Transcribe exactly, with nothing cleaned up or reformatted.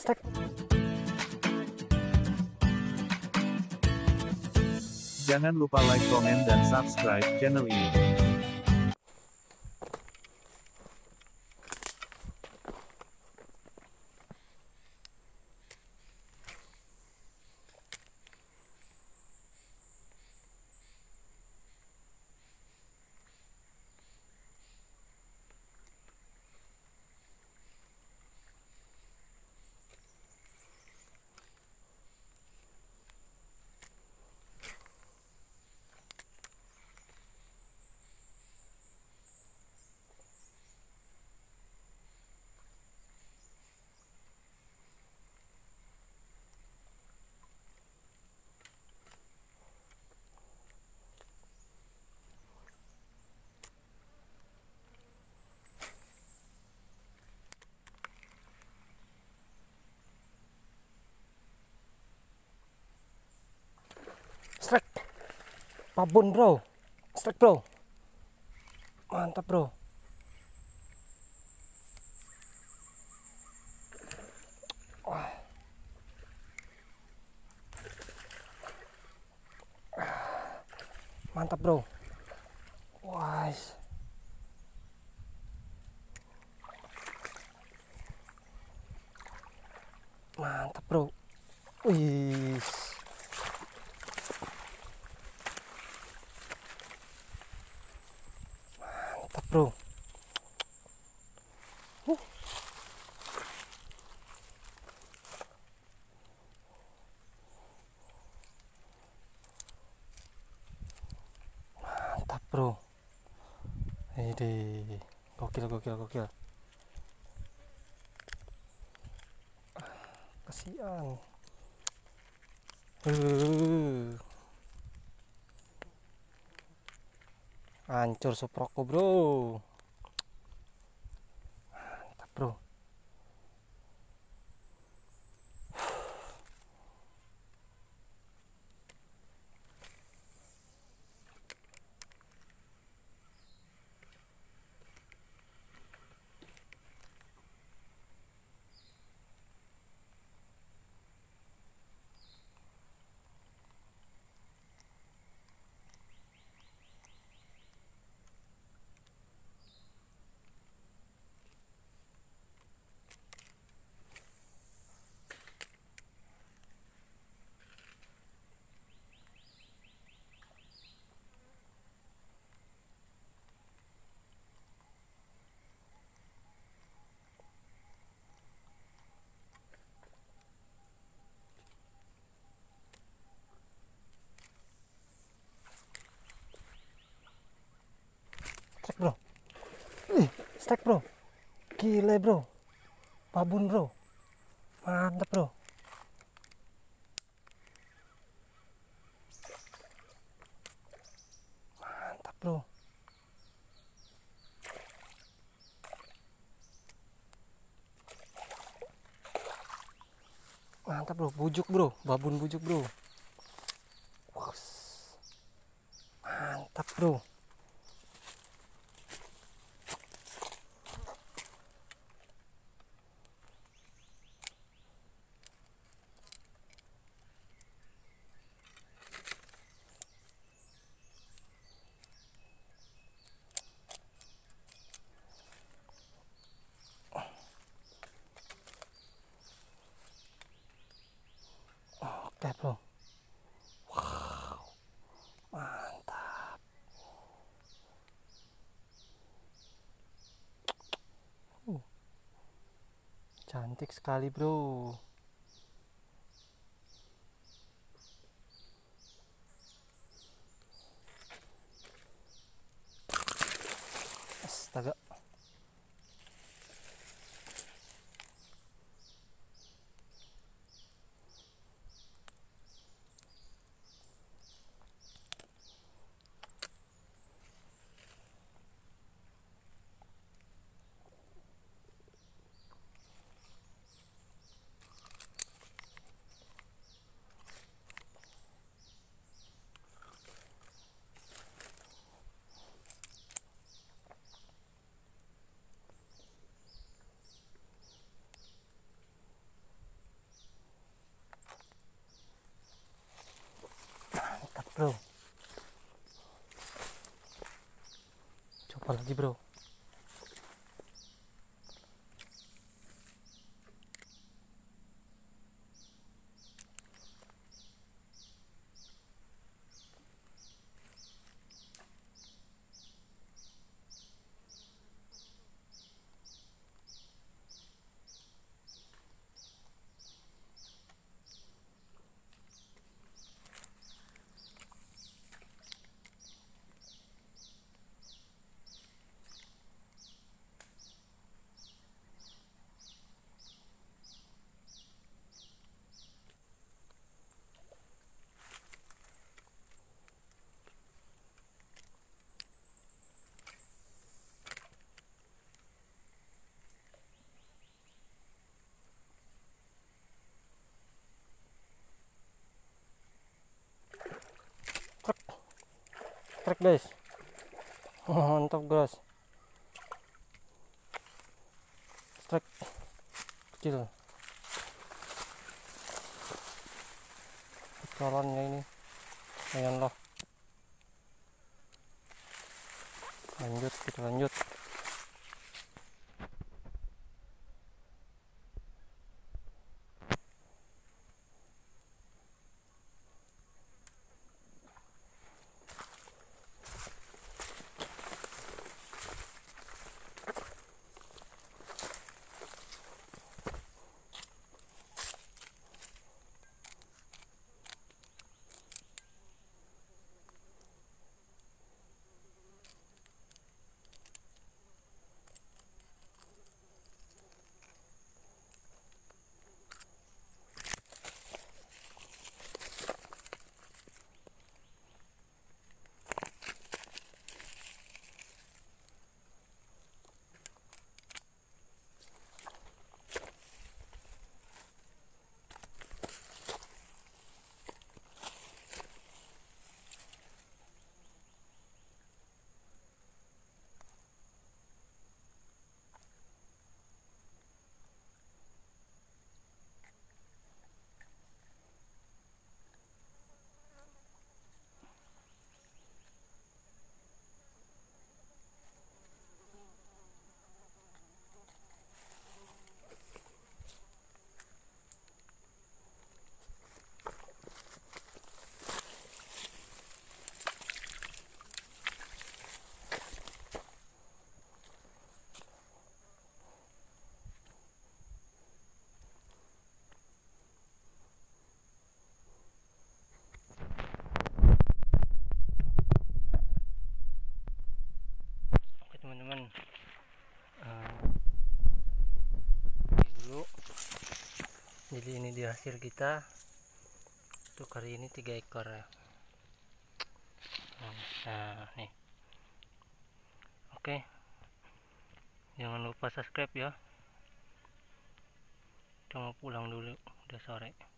strike. Jangan lupa like, komen, dan subscribe channel ini. Strike. Babon bro. Strike bro. Mantap bro. Wah. Mantap bro. Wah. Mantap bro. Wih. Mantap bro. Uh. Mantap bro. Ini gokil gokil gokil. Kasihan. Uh. Hancur suproko bro. Mantap bro. Strike bro. Ih, strike bro. Gile bro. Babon bro. Mantap bro. Mantap bro. Mantap bro. Bujuk bro. Babon bujuk bro. Wus. Mantap bro. Oke bro. Wow. Mantap. Uh. Cantik sekali bro. Astaga. Apalagi bro. Trek guys. Mantap guys. Strike kecil. Jalannya ini lumayan lah. Lanjut, kita lanjut. Teman-teman, uh, dulu jadi ini dia hasil kita untuk kali ini tiga ekor ya. Nah nih, oke, jangan lupa subscribe ya. Kita mau pulang dulu, udah sore.